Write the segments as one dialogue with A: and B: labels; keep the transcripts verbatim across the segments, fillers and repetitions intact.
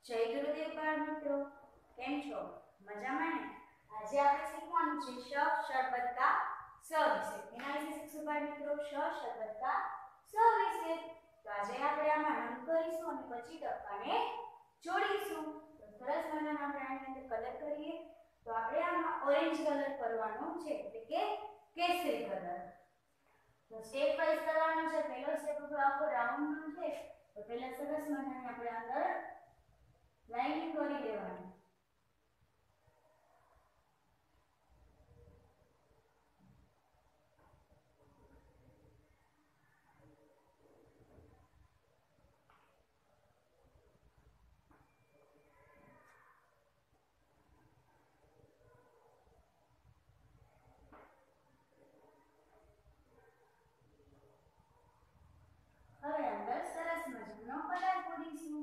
A: જય ગુરુદેવ બાળ મિત્રો, કેમ છો? મજામાં ને? આજે આપણે શીખવાનું છે શ શરબત કા સ વિશે. એના વિશે શીખશું બાળ મિત્રો, શ શરબત કા સ વિશે. તો આજે આપણે આમાં રંગ કરીશું અને પછી ટપકાને જોડીશું. તો સરસ મજાના આપણે આની અંદર કલર કરીએ. તો આપણે આમાં ઓરેન્જ કલર કરવાનો છે, એટલે કે કેસરી કલર. તો સ્ટેપ વાઇઝ કરવાનું છે. પહેલો સ્ટેપ આપણો આખો રાઉન્ડ નો છે. તો પહેલા સરસ મજાની આપણે અંદર લાઈનિંગ કરી લેવાની. હવે અંદર સરસ મજાનો કલર પૂરીશું.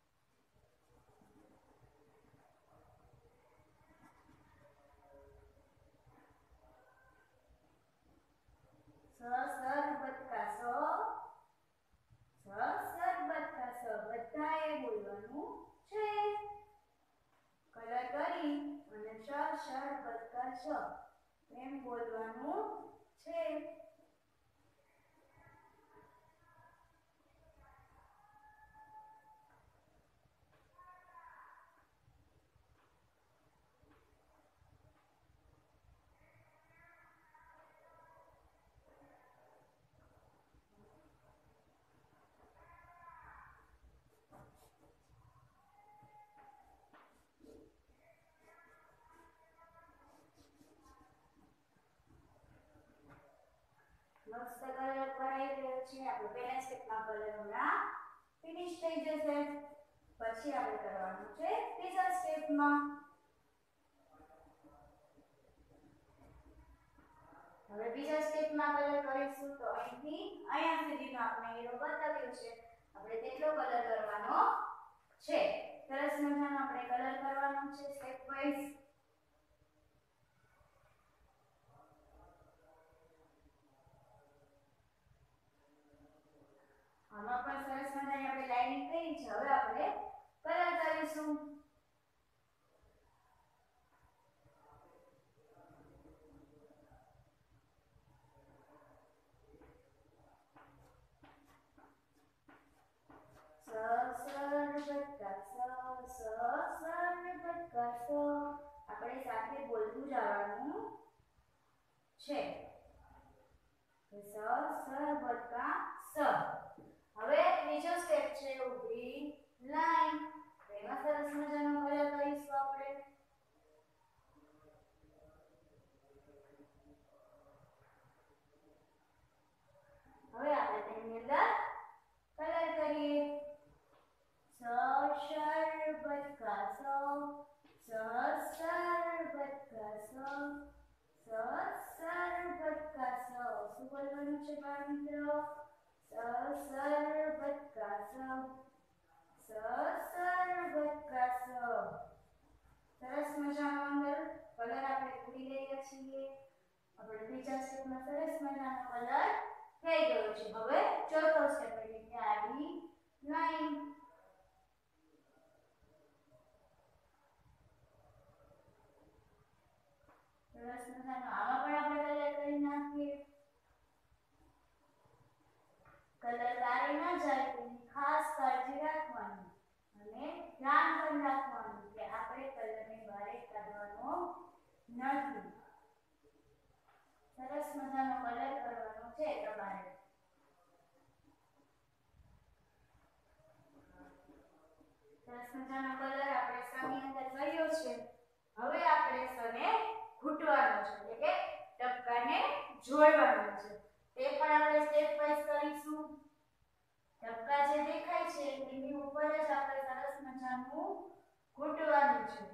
A: સ શરબત કા સ, સ શરબત કા સ, બધાએ બોલવાનું છે. કલર કરી અને સ શરબત કા સ એમ બોલવાનું છે. મસ્ત કલર કરાઈ ગયો છે. આપણે પહેલા સ્ટેપમાં કલર હમણાં ફિનિશ થઈ જશે. પછી આપણે કરવાનું છે ત્રીજા સ્ટેપમાં. હવે બીજા સ્ટેપમાં કલર કરીશું. તો અહીંથી અહીંયા સુધીનો આપણે એરો બતાવ્યો છે, આપણે તેટલો કલર કરવાનો છે. સરસ મજાનો આપણે કલર કરવાનો છે સ્ટેપ વાઇઝ. આમાં પણ સરસ મજાની આપણે લાઈનિંગ કરી છે. હવે આપણે કલર કરીશું. સ શરબત કા સ, સ શરબત કા સ, આપણે સાથે બોલતું જવાનું છે. સ શરબત કા સ. હવે ત્રીજો સ્ટેપ છે ઊભી લાઈન. એમાં સરસ મજાનો કલર કરીશું આપણે. હવે આપણે તેની અંદર કલર કરીએ. સ શરબત કા સ, સ શરબત કા સ, સ શરબત કા સ. શું બોલવાનું છે બાળ મિત્રો? સ શરબત કા સ, સ શરબત કા સ. સરસ મજાનો અંદર કલર આપણે પૂરી રહ્યા છીએ. આપણે બીજા સ્ટેપમાં સરસ મજાનો કલર થઈ ગયો છે. હવે ચોથો સ્ટેપ એટલે કે આડી લાઈન. સરસ મજાનો આમાં પણ આપણે કલર કરી નાખીએ. કલર કાઢી ન જાય તેની ખાસ કાળજી રાખવાની અને ધ્યાન પણ રાખવાનું કે આપણે કલરને બહાર કાઢવાનો નથી. સરસ મજાનો કલર કરવાનો છે તમારે. સરસ મજાનો કલર આપણે સની અંદર કર્યો છે. હવે આપણે સને ઘૂંટવાનો છે, એટલે કે ટપકાને જોડવાનો છે. તે પણ આપણે સ્ટેપ વાઇઝ કરીશું. ટપકા જે દેખાય છે તેની ઉપર જ આપણે સરસ મજાનું ઘૂંટવાનું છે.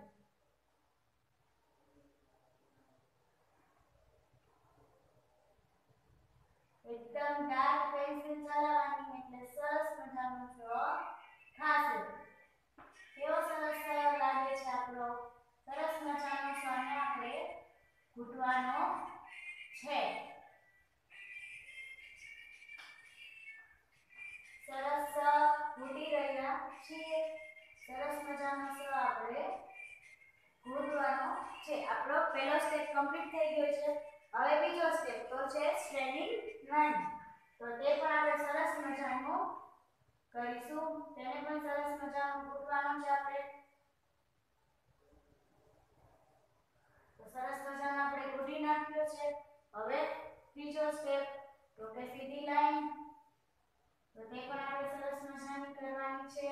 A: એકદમ ડાર્ક પેન્સિલ ચલાવવાની એટલે સરસ મજાનો ડ્રો થાશે. કેવો સરસ લાગે છે આપણો સરસ મજાનો સ્વરને આપણે ઘૂંટવાનો છે. સરસ ઘૂંટી રહ્યા છીએ. સરસ મજાનો સ આપણે ગોઠવાનો છે. આપણો પહેલો સ્ટેપ કમ્પ્લીટ થઈ ગયો છે. હવે બીજો સ્ટેપ તો છે સ્ટ્રેનિંગ લાઈન. તો તે પણ આપણે સરસ મજાનું કરીશું. તેને પણ સરસ મજાનું ગોઠવાનો છે આપણે. તો સરસ મજાનો આપણે ગોઠવી નાખ્યો છે. હવે ત્રીજો સ્ટેપ તો કે સીધી લાઈન. તો તે પણ આપણે સરસ મજાની કરવાની છે.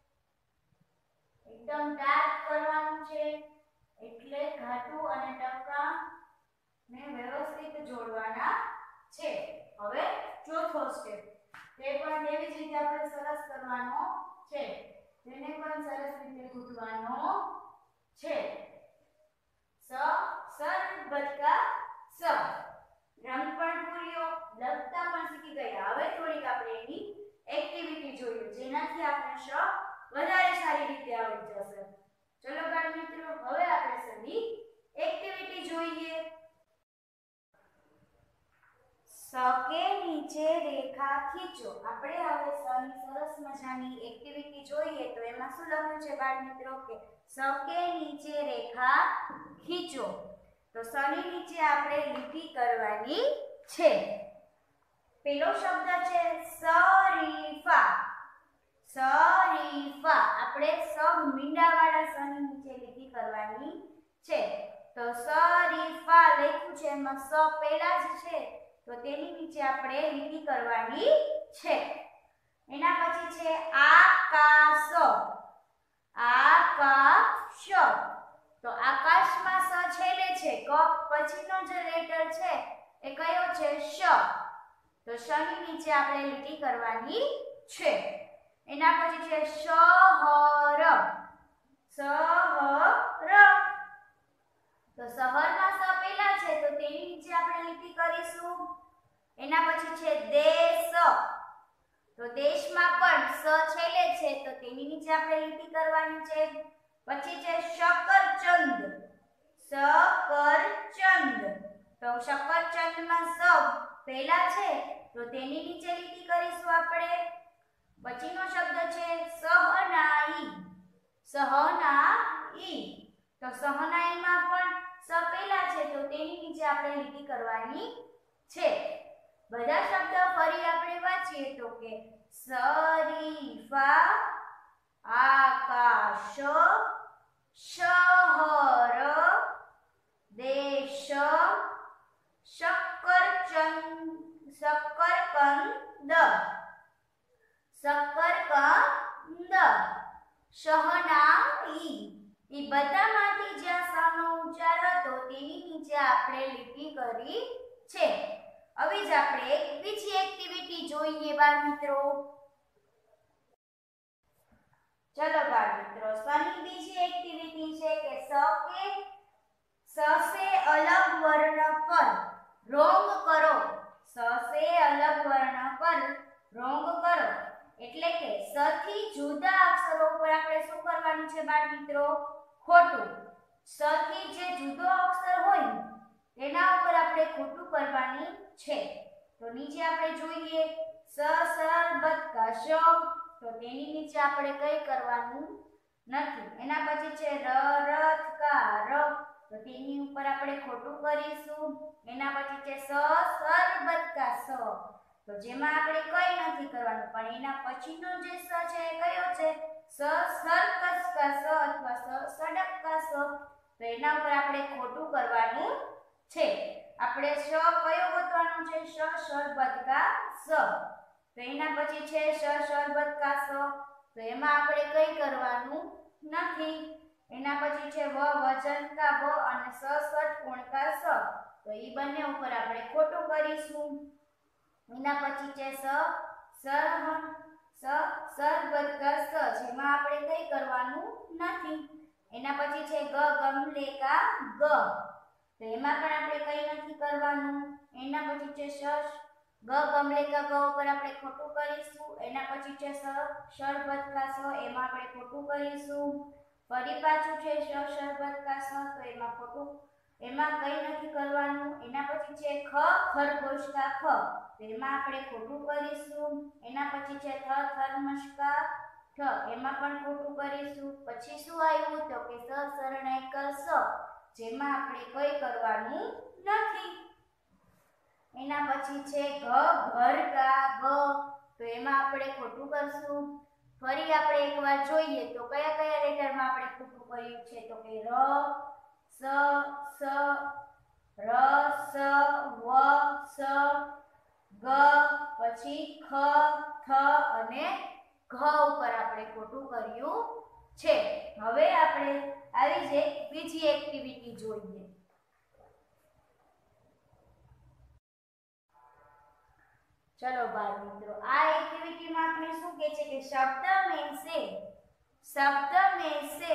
A: એકદમ ડાર્ક કરવાનું છે, એટલે ઘાટું અને ટપકા ને વ્યવસ્થિત જોડવાના છે. હવે ચોથો સ્ટેપ તે પણ તેવી જ રીતે આપણે સરસ કરવાનો છે. તેને પણ સરસ રીતે ગૂંથવાનો છે. સ સર બટકા સ. રંગ પણ પૂર્યો, લખતા પણ શીખી ગયા. હવે થોડીક આપણે એની એક્ટિવિટી જોઈએ, જેનાથી આપણે શ વધારે સારી રીતે આવડી જશે. ચલો બાળ મિત્રો, હવે આપણે સની એક્ટિવિટી જોઈએ. સ કે નીચે રેખા ખીચો. આપણે હવે સની સરસ મજાની એક્ટિવિટી જોઈએ. તો એમાં શું લખ્યું છે બાળ મિત્રો કે સ કે નીચે રેખા ખીચો. તો સની નીચે આપણે લીટી કરવાની છે. પેલો શબ્દ છે શરીફા. શરીફા. આપણે સ મીંડાવાળા સની નીચે લીટી કરવાની છે. તો શરીફા લખ્યું છે, એમાં સ પહેલા જ છે, તો તેની નીચે આપણે લીટી કરવાની છે. એના પછી છે આકાશ. આકાશ. તો આકાશમાં સ છેલ્લે છે. ક પછીનો જે લેટર છે એ કયો છે? શ. તો શ ની નીચે આપણે લીટી કરવાની છે. એના પછી છે શહર. શહર. તો શહરમાં સ પહેલા છે, તો તેની નીચે આપણે લીટી કરીશું. એના પછી છે દેશ. તો દેશમાં પણ સ છેલ્લે છે, તો તેની નીચે આપણે લીટી કરવાની છે. પછી છે શકરચંદ. શકરચંદ. તો શકરચંદમાં સ પહેલા છે, તો તેની નીચે લીટી કરીશું આપણે. પછીનો શબ્દ છે સહનાઈ. સહનાઈ. તો સહનાઈમાં પણ સ પહેલા છે, તો તેની નીચે આપણે લીટી કરવાની છે. બધા શબ્દ ફરી આપણે વાંચીએ તો કે શરીફા, આકાશ, શહર, દેશ, શકરચંદ, શકરકંદ, શકરકંદ, શહનાઈ. એ બધામાંથી જ્યાં સ નો ઉચ્ચાર હતો તેની નીચે આપણે લીટી કરી છે. હવે જ આપણે એક બીજી એક્ટિવિટી જોઈએ બાળ મિત્રો. ચલો બાળ મિત્રો, સની બીજી એક્ટિવિટી છે કે સ કે સ સે અલગ વર્ણ પર રોંગ કરો. સ સે અલગ વર્ણ પર રોંગ કરો. એટલે કે સ થી જુદા અક્ષરો ઉપર આપણે શું કરવાનું છે બાળ મિત્રો? ખોટું. સ થી જે જુદો અક્ષર હોય તેના ઉપર આપણે ખોટું કરવાની છે. તો નીચે આપણે જોઈએ સ સર બટકા શ. તો તેની નીચે આપણે કઈ કરવાનું નથી. એના પછી છે ર રથ કા ર. તો તેની ઉપર આપણે ખોટું કરીશું. એના પછી છે સ સર બટકા સ. તો જેમાં આપણે કઈ નથી કરવાનું, પણ એના પછીનો જે સ છે એ કયો છે? સ સરકસ કા સ અથવા સ સડક કા સ. તો એના ઉપર આપણે ખોટું કરવાનું છે. આપણે શ કયો ગોતવાનો છે? શ શરબત કા સ. તો એના પછી છે શ શરબત કા સ. તો એમાં આપણે કઈ કરવાનું નથી. એના પછી છે વ વજન કા વ અને સ ષટકોણ કા સ. તો ઈ બંને ઉપર આપણે ખોટું કરીશું. એના પછી છે સ સરહન સ સરબત કા સ, જેમાં આપણે કઈ કરવાનું નથી. એના પછી છે ગ ગમલે કા ગ. તો એમાં પણ આપણે કઈ નથી કરવાનું. એના પછી છે શ ગ ગમલે કા ગ ઉપર આપણે ખોટું કરીશું. એના પછી છે સ શરબત કા સ, એમાં આપણે ખોટું કરીશું. ફરી પાછું છે શ શરબત કા સ, તો એમાં ખોટું, એમાં કઈ નથી કરવાનું. એના પછી છે ખ ખરગોશ કા ખ. તો એમાં આપણે ખોટું કરીશું. એના પછી છે થ થર્મસ કા ઠ એમાં પણ ખોટું કરીશું. પછી શું આવ્યું તો કે સ શરણાઈ ક સ, જેમાં આપણે કઈ કરવાનું નથી. એના પછી છે ઘ ઘર કા ગ, તો એમાં આપણે ખોટું કરશું. ફરી આપણે એકવાર જોઈએ તો કયા કયા લેટરમાં આપણે ખોટું કર્યું છે તો કે ર, સ, સ, ર, સ, વ, સ, ગ, પછી ખ, થ અને ઘ ઉપર આપણે ખોટું કર્યું છે. હવે આપણે આવી જ એક બીજી એક્ટિવિટી જોઈએ. चलो बाल मित्रों, आ एक्टिविटी में आपने શું કહે છે કે શબ્દ में से शब्द में से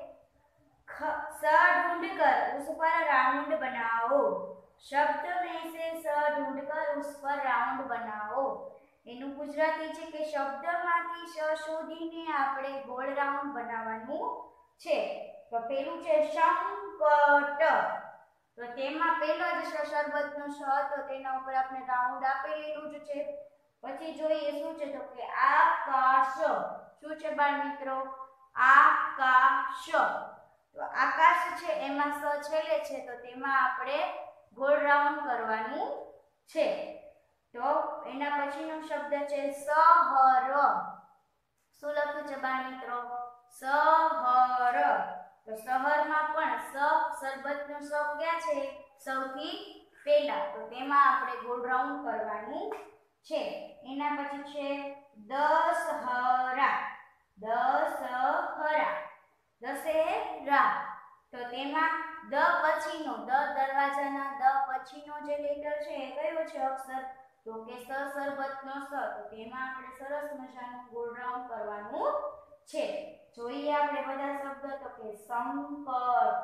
A: स ढूंढकर उस पर राउंड बनाओ. शब्द में से स ढूंढकर उस पर राउंड बनाओ. એનું ગુજરાતી છે કે શબ્દમાંથી સ શોધીને આપણે ગોળ રાઉન્ડ બનાવવાનું છે. તો પેલું છે સંકટ, તો તેમાં પહેલો જ શરબતનો શ હતો તેના ઉપર આપણે રાઉન્ડ આપેલું જ છે. પછી જોઈએ શું છે તો કે આકાશ. શું છે બાળ મિત્રો? આકાશ. તો આકાશ છે એમાં સ છેલ્લે છે તો તેમાં આપણે ગોળ રાઉન્ડ કરવાનું છે. તો એના પછીનો શબ્દ છે સહર. શું લખ્યું છે બાળ મિત્રો? સહર. તો શહેરમાં પણ સ શરબતનો સ ક્યાં છે? સૌથી પહેલા, તો તેમાં આપણે ગોળ રાઉન્ડ કરવાનું છે. એના પછી છે દશહરા. દશહરા, દશેરા. તો તેમાં દ પછીનો, દ દરવાજાના દ પછીનો જે લેટર છે એ કયો છે અક્ષર? તો કે સ શરબતનો સ. તો તેમાં આપણે સરસ મજાનું ગોળ રાઉન્ડ કરવાનું છે. જોઈએ આપણે બધા શબ્દ તો કે સંકટ,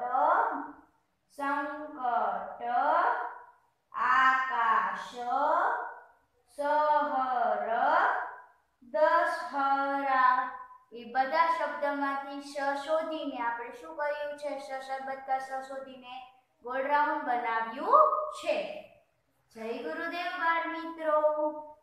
A: સંકટ, આકાશ, શહર, દશહરા. એ બધા શબ્દમાંથી શ શોધીને આપણે શું કર્યું છે? શ શરબત કા શ શોધીને ગોળ રાઉન્ડ બનાવ્યું છે. જય ગુરુદેવ બાળ મિત્રો.